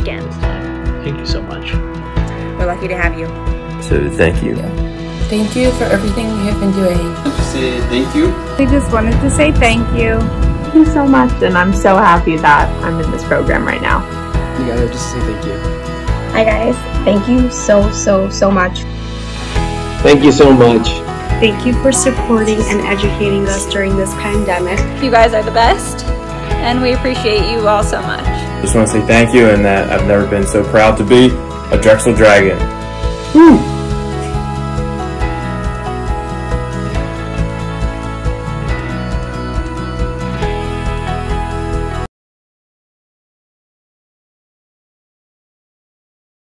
again. Thank you so much. We're lucky to have you. So thank you. Thank you for everything you have been doing. To say thank you. We just wanted to say thank you. Thank you so much, and I'm so happy that I'm in this program right now. You guys have to say thank you. Hi guys, thank you so much. Thank you so much. Thank you for supporting and educating us during this pandemic. You guys are the best, and we appreciate you all so much. Just want to say thank you, and that I've never been so proud to be a Drexel Dragon. Woo!